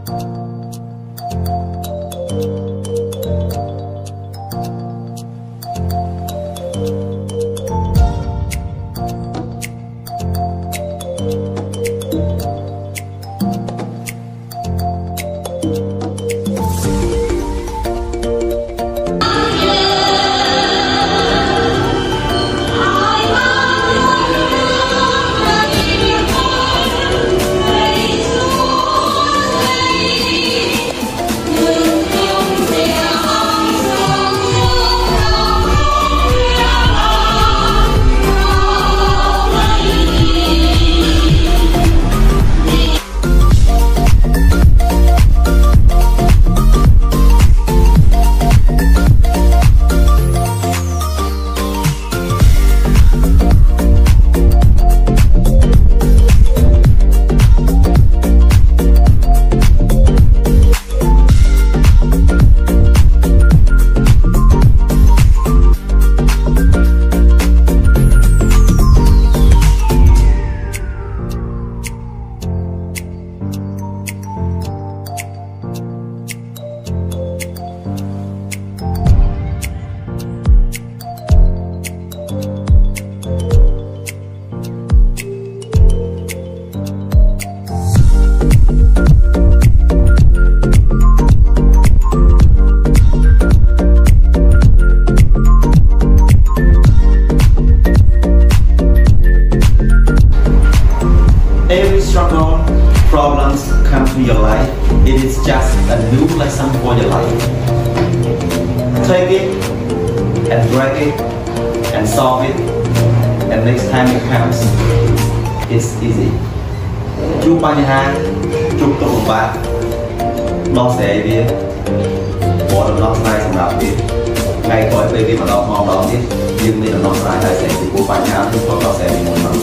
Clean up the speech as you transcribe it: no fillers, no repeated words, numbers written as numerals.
Every struggle, problems come to your life. It is just a new lesson for your life. Take it and break it and solve it, and next time it comes, it's easy. Chúc bạn ha, chúc tốt một bạn. Đó sẽ đi. Bỏ được nó sai xong đọc đi. Ngay khỏi về đi mà đọc mong đó biết. Nhưng mình là nó sai lại sẽ thì của bạn ha, chúc tốt đó sẽ bị một lần.